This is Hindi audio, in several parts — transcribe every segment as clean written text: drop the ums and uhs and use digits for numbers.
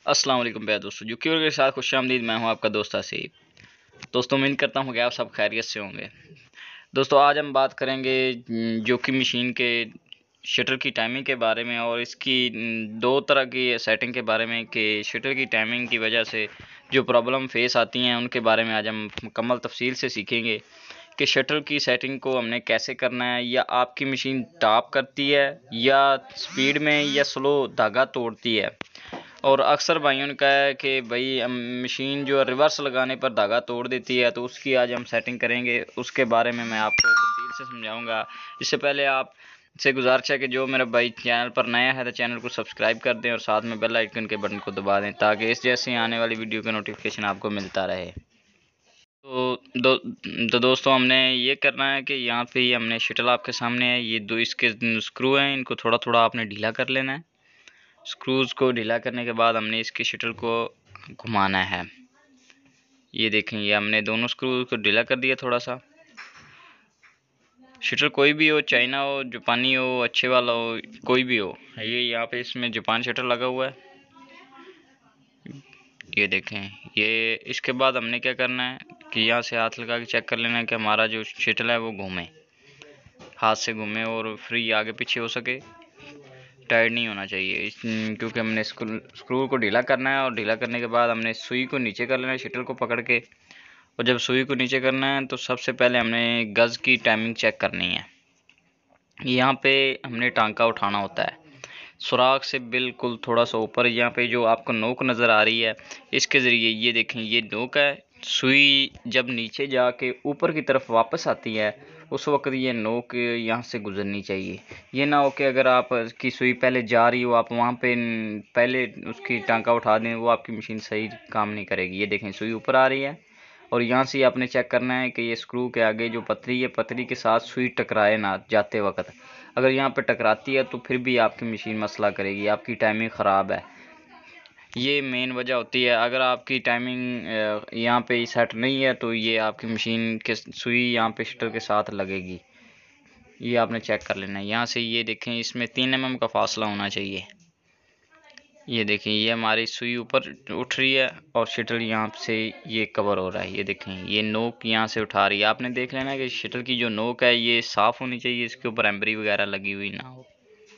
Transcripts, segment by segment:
अस्सलाम वालेकुम प्यारे दोस्तों, यूक्यूर के साथ खुशामदीद। मैं हूं आपका दोस्त आसिफ। दोस्तों उम्मीद करता हूं कि आप सब खैरियत से होंगे। दोस्तों आज हम बात करेंगे जोकी मशीन के शटर की टाइमिंग के बारे में और इसकी दो तरह की सेटिंग के बारे में कि शटर की टाइमिंग की वजह से जो प्रॉब्लम फेस आती हैं उनके बारे में आज हम मुकम्मल तफसील से सीखेंगे कि शटर की सेटिंग को हमने कैसे करना है, या आपकी मशीन टॉप करती है या स्पीड में या स्लो धागा तोड़ती है। और अक्सर भाइयों ने कहा है कि भाई मशीन जो रिवर्स लगाने पर धागा तोड़ देती है, तो उसकी आज हम सेटिंग करेंगे। उसके बारे में मैं आपको तफसील से समझाऊंगा। इससे पहले आप से गुजारिश है कि जो मेरा भाई चैनल पर नया है तो चैनल को सब्सक्राइब कर दें और साथ में बेल आइकन के बटन को दबा दें ताकि इस जैसे आने वाली वीडियो का नोटिफिकेशन आपको मिलता रहे। तो दोस्तों हमने ये करना है कि यहाँ पे ही हमने शटल आपके सामने है, ये दो इसके स्क्रू हैं, इनको थोड़ा थोड़ा आपने ढीला कर लेना है। स्क्रूज़ को ढीला करने के बाद हमने इसके शटल को घुमाना है। ये देखें, ये हमने दोनों स्क्रू को ढीला कर दिया थोड़ा सा। शटल कोई भी हो, चाइना हो, जापानी हो, अच्छे वाला हो, कोई भी हो। ये यहाँ पे इसमें जापान शटल लगा हुआ है, ये देखें। ये इसके बाद हमने क्या करना है कि यहाँ से हाथ लगा के चेक कर लेना है कि हमारा जो शटल है वो घूमे, हाथ से घूमे और फ्री आगे पीछे हो सके, टाइट नहीं होना चाहिए। क्योंकि हमने स्क्रू को ढीला करना है और ढीला करने के बाद हमने सुई को नीचे कर लेना है शटल को पकड़ के। और जब सुई को नीचे करना है तो सबसे पहले हमने गज़ की टाइमिंग चेक करनी है। यहाँ पे हमने टांका उठाना होता है सुराख से बिल्कुल थोड़ा सा ऊपर। यहाँ पे जो आपको नोक नज़र आ रही है, इसके ज़रिए ये देखें, ये नोक है। सुई जब नीचे जाके ऊपर की तरफ वापस आती है उस वक्त ये नोक यहाँ से गुजरनी चाहिए। ये ना हो कि अगर आप की सुई पहले जा रही हो, आप वहाँ पे पहले उसकी टांका उठा दें, वो आपकी मशीन सही काम नहीं करेगी। ये देखें, सुई ऊपर आ रही है और यहाँ से आपने चेक करना है कि ये स्क्रू के आगे जो पतरी है, पतरी के साथ सुई टकराए ना जाते वक्त। अगर यहाँ पे टकराती है तो फिर भी आपकी मशीन मसला करेगी, आपकी टाइमिंग ख़राब है। ये मेन वजह होती है। अगर आपकी टाइमिंग यहाँ पे सेट नहीं है तो ये आपकी मशीन के सुई यहाँ पे शटर के साथ लगेगी। ये आपने चेक कर लेना है। यहाँ से ये देखें, इसमें 3 mm का फासला होना चाहिए। ये देखें, ये हमारी सुई ऊपर उठ रही है और शटल यहाँ से ये कवर हो रहा है। ये देखें, ये नोक यहाँ से उठा रही है। आपने देख लेना कि शटल की जो नोक है ये साफ़ होनी चाहिए, इसके ऊपर एम्बरी वगैरह लगी हुई ना हो।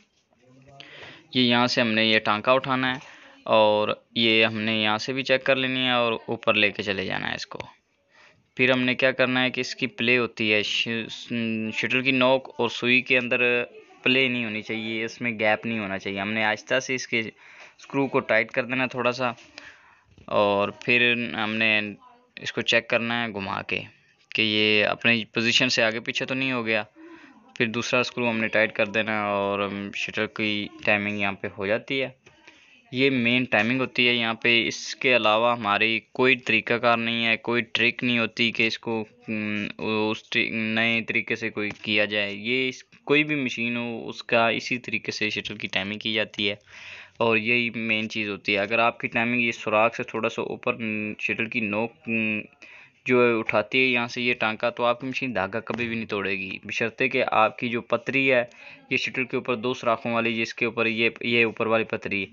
ये यहाँ से हमने ये टांका उठाना है और ये हमने यहाँ से भी चेक कर लेनी है और ऊपर लेके चले जाना है इसको। फिर हमने क्या करना है कि इसकी प्ले होती है, शटल की नोक और सुई के अंदर प्ले नहीं होनी चाहिए, इसमें गैप नहीं होना चाहिए। हमने आहिस्ता से इसके स्क्रू को टाइट कर देना थोड़ा सा और फिर हमने इसको चेक करना है घुमा के कि ये अपनी पोजीशन से आगे पीछे तो नहीं हो गया। फिर दूसरा स्क्रू हमने टाइट कर देना और शटर की टाइमिंग यहाँ पे हो जाती है। ये मेन टाइमिंग होती है यहाँ पे। इसके अलावा हमारी कोई तरीक़ाकार नहीं है, कोई ट्रिक नहीं होती कि इसको उस नए तरीके से कोई किया जाए। ये कोई भी मशीन हो उसका इसी तरीके से शटल की टाइमिंग की जाती है और यही मेन चीज़ होती है। अगर आपकी टाइमिंग ये सुराख से थोड़ा सा ऊपर शटल की नोक जो उठाती है यहाँ से ये टांका, तो आपकी मशीन धागा कभी भी नहीं तोड़ेगी, बशर्ते कि आपकी जो पतरी है ये शटल के ऊपर 2 सुराखों वाली, जिसके ऊपर ये ऊपर वाली पतरी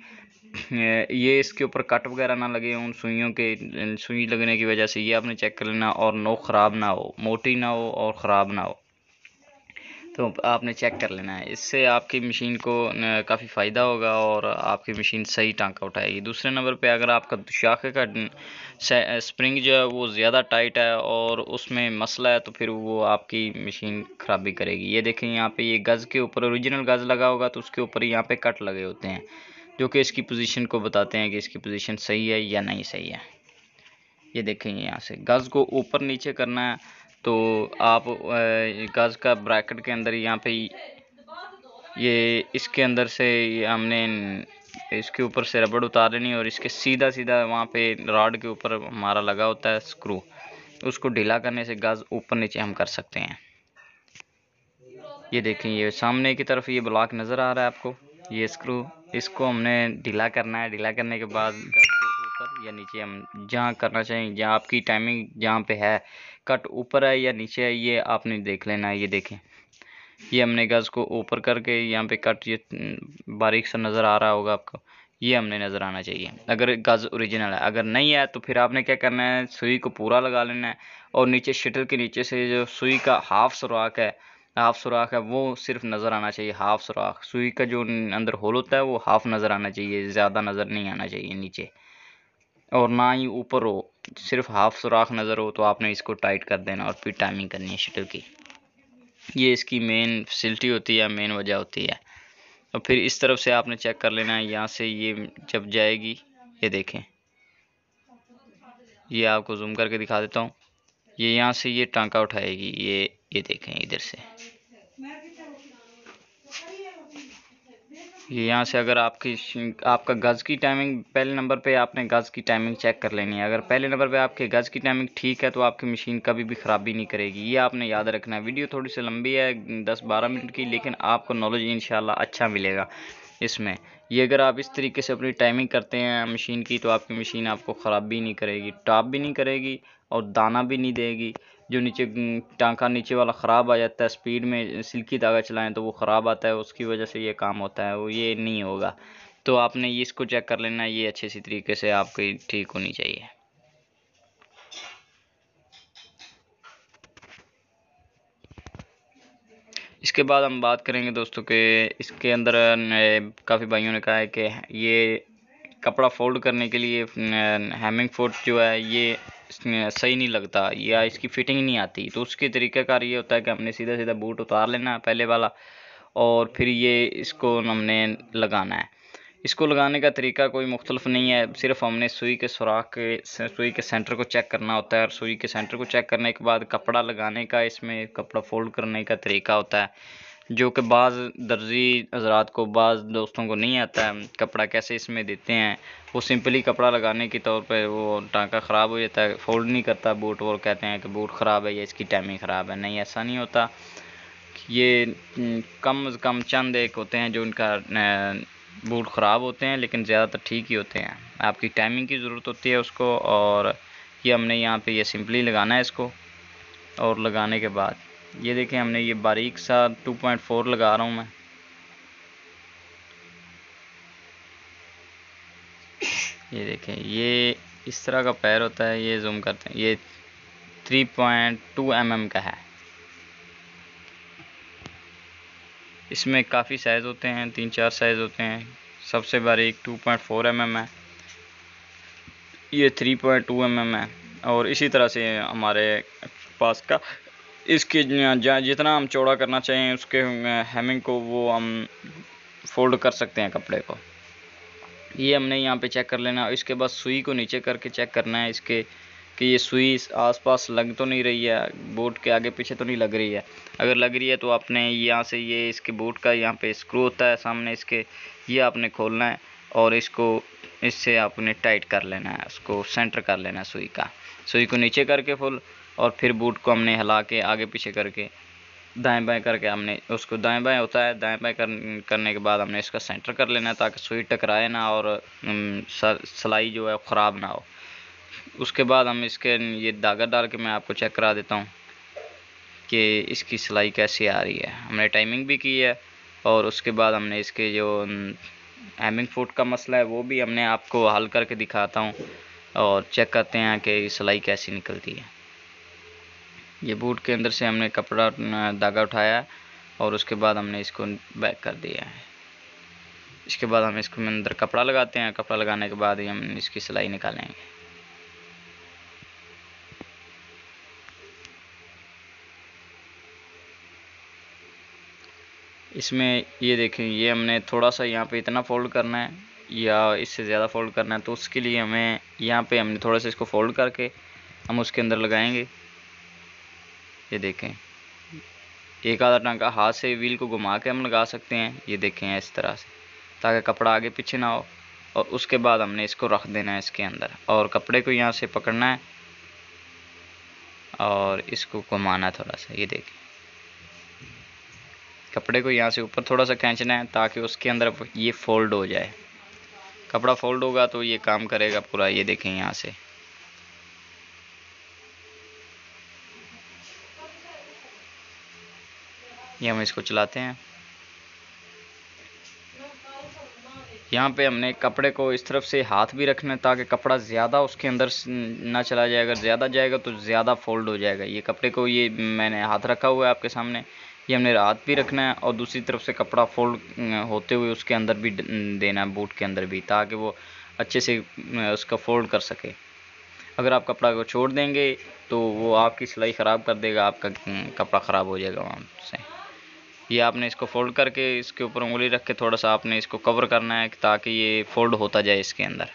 ये इसके ऊपर कट वगैरह ना लगे उन सुइयों के। सुई लगने की वजह से ये आपने चेक कर लेना, और नोक ख़राब ना हो, मोटी ना हो और ख़राब ना हो, तो आपने चेक कर लेना है। इससे आपकी मशीन को काफ़ी फ़ायदा होगा और आपकी मशीन सही टांका उठाएगी। दूसरे नंबर पे अगर आपका शाखे का स्प्रिंग जो है वो ज़्यादा टाइट है और उसमें मसला है तो फिर वो आपकी मशीन ख़राबी करेगी। ये देखें, यहाँ पे ये गज़ के ऊपर ओरिजिनल गज़ लगा होगा तो उसके ऊपर यहाँ पे कट लगे होते हैं जो कि इसकी पोजीशन को बताते हैं कि इसकी पोजीशन सही है या नहीं सही है। ये देखें, यहाँ से गज़ को ऊपर नीचे करना है तो आप गज़ का ब्रैकेट के अंदर यहाँ पे ये इसके अंदर से हमने इसके ऊपर से रबड़ उतार लेनी और इसके सीधा सीधा वहाँ पे रॉड के ऊपर हमारा लगा होता है स्क्रू, उसको ढीला करने से गज़ ऊपर नीचे हम कर सकते हैं। ये देखें, ये सामने की तरफ ये ब्लॉक नज़र आ रहा है आपको, ये स्क्रू, इसको हमने ढीला करना है। ढीला करने के बाद गज़ को ऊपर या नीचे हम जहाँ करना चाहिए, जहाँ आपकी टाइमिंग जहाँ पे है, कट ऊपर है या नीचे है, ये आपने देख लेना है। ये देखें, ये हमने गज़ को ऊपर करके यहाँ पे कट, ये बारीक सा नज़र आ रहा होगा आपको, ये हमने नज़र आना चाहिए अगर गज़ ओरिजिनल है। अगर नहीं है तो फिर आपने क्या करना है, सुई को पूरा लगा लेना है और नीचे शटल के नीचे से जो सुई का हाफ सुराख है वो सिर्फ नज़र आना चाहिए। हाफ सुराख सुई का जो अंदर होल होता है वो हाफ नज़र आना चाहिए, ज़्यादा नज़र नहीं आना चाहिए नीचे, और ना ही ऊपर हो, सिर्फ हाफ सुराख नज़र हो तो आपने इसको टाइट कर देना और फिर टाइमिंग करनी है शटल की। ये इसकी मेन फैसिलिटी होती है, मेन वजह होती है। और फिर इस तरफ से आपने चेक कर लेना है, यहाँ से ये जब जाएगी, ये देखें, ये आपको जूम करके दिखा देता हूँ, ये यहाँ से ये टांका उठाएगी, ये देखें इधर से, ये यहाँ से अगर आपका गज़ की टाइमिंग पहले नंबर पे आपने गज़ की टाइमिंग चेक कर लेनी है। अगर पहले नंबर पे आपके गज़ की टाइमिंग ठीक है तो आपकी मशीन कभी भी ख़राबी नहीं करेगी। ये आपने याद रखना है। वीडियो थोड़ी सी लंबी है 10-12 मिनट की, लेकिन आपको नॉलेज इंशाल्लाह अच्छा मिलेगा इसमें। ये अगर आप इस तरीके से अपनी टाइमिंग करते हैं मशीन की तो आपकी मशीन आपको ख़राबी नहीं करेगी, टॉप भी नहीं करेगी और दाना भी नहीं देगी। जो नीचे टांका नीचे वाला ख़राब आ जाता है, स्पीड में सिल्की धागा चलाएं तो वो ख़राब आता है, उसकी वजह से ये काम होता है, वो ये नहीं होगा। तो आपने ये इसको चेक कर लेना, ये अच्छे सी तरीके से आपकी ठीक होनी चाहिए। इसके बाद हम बात करेंगे दोस्तों के इसके अंदर काफ़ी भाइयों ने कहा है कि ये कपड़ा फोल्ड करने के लिए हैमिंग फोल्ड जो है ये सही नहीं लगता या इसकी फिटिंग नहीं आती। तो उसके तरीक़ाकार ये होता है कि हमने सीधा सीधा बूट उतार लेना है पहले वाला, और फिर ये इसको हमने लगाना है। इसको लगाने का तरीका कोई मुख्तलिफ नहीं है, सिर्फ हमने सुई के सुई के सेंटर को चेक करना होता है, और सुई के सेंटर को चेक करने के बाद कपड़ा लगाने का, इसमें कपड़ा फोल्ड करने का तरीका होता है, जो कि बाज़ दर्जी हज़रात को, बाज़ दोस्तों को नहीं आता है कपड़ा कैसे इसमें देते हैं। वो सिंपली कपड़ा लगाने के तौर पे वो टांका ख़राब हो जाता है, फोल्ड नहीं करता बूट, और कहते हैं कि बूट ख़राब है या इसकी टाइमिंग ख़राब है। नहीं, ऐसा नहीं होता। ये कम से कम चंद एक होते हैं जो इनका बूट ख़राब होते हैं, लेकिन ज़्यादातर ठीक ही होते हैं। आपकी टाइमिंग की ज़रूरत होती है उसको, और ये हमने यहाँ पे ये सिंपली लगाना है इसको। और लगाने के बाद ये देखें, हमने ये बारीक सा 2.4 लगा रहा हूँ मैं। ये देखें, ये इस तरह का पैर होता है, ये जूम करते हैं, ये 3.2 mm का है। इसमें काफ़ी साइज़ होते हैं, 3-4 साइज़ होते हैं। सबसे बारीक 2.4 mm है, ये 3.2 mm है। और इसी तरह से हमारे पास का इसके जितना हम चौड़ा करना चाहें उसके हेमिंग को वो हम फोल्ड कर सकते हैं कपड़े को। ये हमने यहाँ पे चेक कर लेना। इसके बाद सुई को नीचे करके चेक करना है इसके कि ये सुई आसपास लग तो नहीं रही है, बोट के आगे पीछे तो नहीं लग रही है। अगर लग रही है तो आपने यहाँ से ये इसके बोट का यहाँ पे स्क्रू होता है सामने इसके, ये आपने खोलना है और इसको इससे आपने टाइट कर लेना है, उसको सेंटर कर लेना है सुई को नीचे करके फुल, और फिर बूट को हमने हिला के आगे पीछे करके दाएं बाएं करके हमने उसको, दाएं बाएं होता है, दाएं बाएं करने के बाद हमने इसका सेंटर कर लेना है ताकि सुई टकराए ना और सिलाई जो है ख़राब ना हो। उसके बाद हम इसके ये धागा डाल के मैं आपको चेक करा देता हूँ कि इसकी सिलाई कैसी आ रही है। हमने टाइमिंग भी की है, और उसके बाद हमने इसके जो हैमिंग फुट का मसला है वो भी हमने आपको हल करके दिखाता हूँ, और चेक करते हैं कि सिलाई कैसी निकलती है। ये बूट के अंदर से हमने कपड़ा धागा उठाया और उसके बाद हमने इसको बैक कर दिया है। इसके बाद हम इसको अंदर कपड़ा लगाते हैं, कपड़ा लगाने के बाद ही हम इसकी सिलाई निकालेंगे। इसमें ये देखें, ये हमने थोड़ा सा यहाँ पे इतना फोल्ड करना है या इससे ज़्यादा फोल्ड करना है, तो उसके लिए हमें यहाँ पे हमने थोड़ा सा इसको फोल्ड करके हम उसके अंदर लगाएंगे। ये देखें, एक आधा टांका हाथ से व्हील को घुमा के हम लगा सकते हैं। ये देखें इस तरह से, ताकि कपड़ा आगे पीछे ना हो। और उसके बाद हमने इसको रख देना है इसके अंदर, और कपड़े को यहाँ से पकड़ना है और इसको घुमाना है थोड़ा सा। ये देखें, कपड़े को यहाँ से ऊपर थोड़ा सा खींचना है ताकि उसके अंदर ये फोल्ड हो जाए। कपड़ा फोल्ड होगा तो ये काम करेगा पूरा। ये देखें यहाँ से, ये हम इसको चलाते हैं। यहाँ पे हमने कपड़े को इस तरफ से हाथ भी रखना है ताकि कपड़ा ज़्यादा उसके अंदर ना चला जाए। अगर ज़्यादा जाएगा तो ज़्यादा फोल्ड हो जाएगा। ये कपड़े को ये मैंने हाथ रखा हुआ है आपके सामने, ये हमने हाथ भी रखना है और दूसरी तरफ से कपड़ा फोल्ड होते हुए उसके अंदर भी देना है, बूट के अंदर भी, ताकि वो अच्छे से उसका फोल्ड कर सके। अगर आप कपड़ा को छोड़ देंगे तो वो आपकी सिलाई ख़राब कर देगा, आपका कपड़ा ख़राब हो जाएगा वहाँ से। ये आपने इसको फोल्ड करके इसके ऊपर उंगली रख के थोड़ा सा आपने इसको कवर करना है ताकि ये फोल्ड होता जाए इसके अंदर।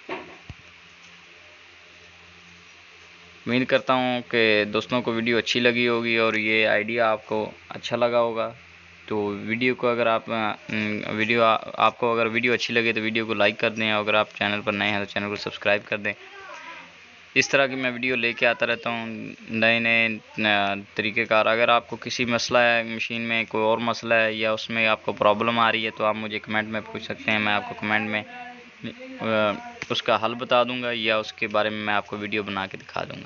उम्मीद करता हूँ कि दोस्तों को वीडियो अच्छी लगी होगी और ये आइडिया आपको अच्छा लगा होगा। तो वीडियो को अगर आपको अगर वीडियो अच्छी लगे तो वीडियो को लाइक कर दें, और अगर आप चैनल पर नए हैं तो चैनल को सब्सक्राइब कर दें। इस तरह की मैं वीडियो लेके आता रहता हूँ, नए नए तरीक़ेकार। अगर आपको किसी मसला है मशीन में, कोई और मसला है या उसमें आपको प्रॉब्लम आ रही है तो आप मुझे कमेंट में पूछ सकते हैं। मैं आपको कमेंट में उसका हल बता दूंगा या उसके बारे में मैं आपको वीडियो बना के दिखा दूंगा।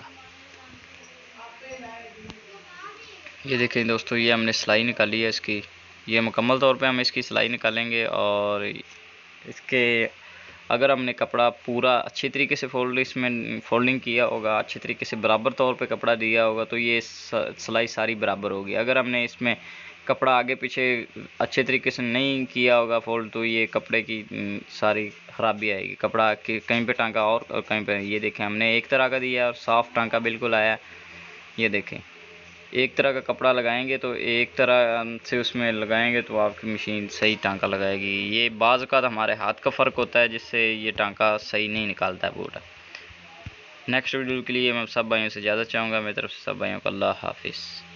ये देखें दोस्तों, ये हमने सिलाई निकाली है इसकी। ये मुकम्मल तौर पे हम इसकी सिलाई निकालेंगे और इसके अगर हमने कपड़ा पूरा अच्छी तरीके से इसमें फोल्डिंग किया होगा, अच्छी तरीके से बराबर तौर पे कपड़ा दिया होगा तो ये सिलाई सारी बराबर होगी। अगर हमने इसमें कपड़ा आगे पीछे अच्छे तरीके से नहीं किया होगा फोल्ड तो ये कपड़े की सारी ख़राबी आएगी। कपड़ा कहीं पे टांका और कहीं पे, ये देखें हमने एक तरह का दिया और साफ़ टांका बिल्कुल आया। ये देखें, एक तरह का कपड़ा लगाएंगे तो एक तरह से उसमें लगाएंगे तो आपकी मशीन सही टांका लगाएगी। ये बाज़ का हमारे हाथ का फ़र्क होता है जिससे ये टांका सही नहीं निकालता है बूट। नेक्स्ट वीडियो के लिए मैं सब भाइयों से इजाज़त चाहूँगा। मेरी तरफ से सब भाइयों को अल्लाह हाफिज़।